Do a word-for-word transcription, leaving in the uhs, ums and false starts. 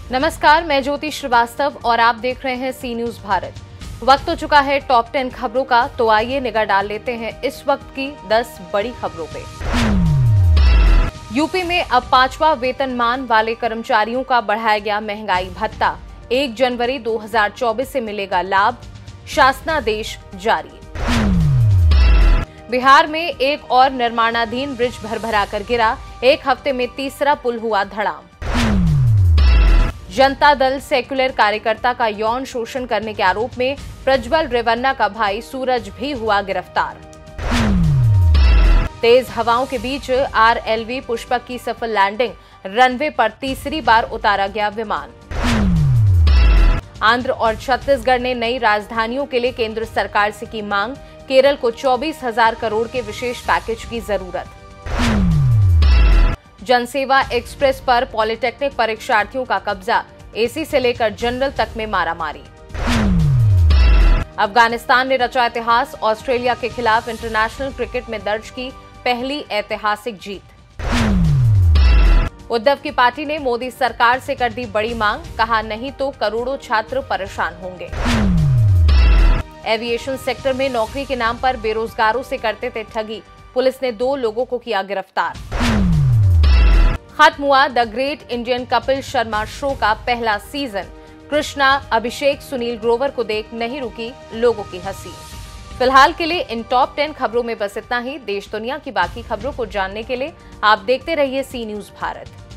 नमस्कार, मैं ज्योति श्रीवास्तव और आप देख रहे हैं सी न्यूज भारत। वक्त हो चुका है टॉप टेन खबरों का, तो आइए निगाह डाल लेते हैं इस वक्त की दस बड़ी खबरों पे। यूपी में अब पांचवा वेतनमान वाले कर्मचारियों का बढ़ाया गया महंगाई भत्ता। एक जनवरी दो हज़ार चौबीस से मिलेगा लाभ, शासनादेश जारी। बिहार में एक और निर्माणाधीन ब्रिज भरभरा कर गिरा, एक हफ्ते में तीसरा पुल हुआ धड़ाम। जनता दल सेक्युलर कार्यकर्ता का यौन शोषण करने के आरोप में प्रज्वल रेवन्ना का भाई सूरज भी हुआ गिरफ्तार। तेज हवाओं के बीच आरएलवी पुष्पक की सफल लैंडिंग, रनवे पर तीसरी बार उतारा गया विमान। आंध्र और छत्तीसगढ़ ने नई राजधानियों के लिए केंद्र सरकार से की मांग, केरल को चौबीस हजार करोड़ के विशेष पैकेज की जरूरत। जनसेवा एक्सप्रेस पर पॉलिटेक्निक परीक्षार्थियों का कब्जा, एसी से लेकर जनरल तक में मारामारी। अफगानिस्तान ने रचा इतिहास, ऑस्ट्रेलिया के खिलाफ इंटरनेशनल क्रिकेट में दर्ज की पहली ऐतिहासिक जीत। उद्धव की पार्टी ने मोदी सरकार से कर दी बड़ी मांग, कहा नहीं तो करोड़ों छात्र परेशान होंगे। एविएशन सेक्टर में नौकरी के नाम पर बेरोजगारों से करते थे ठगी, पुलिस ने दो लोगों को किया गिरफ्तार। खत्म हुआ the great Indian Kapil Sharma show का पहला सीजन। कृष्णा, अभिषेक, सुनील ग्रोवर को देख नहीं रुकी लोगों की हंसी। फिलहाल के लिए इन टॉप टेन खबरों में बस इतना ही। देश दुनिया की बाकी खबरों को जानने के लिए आप देखते रहिए सी न्यूज भारत।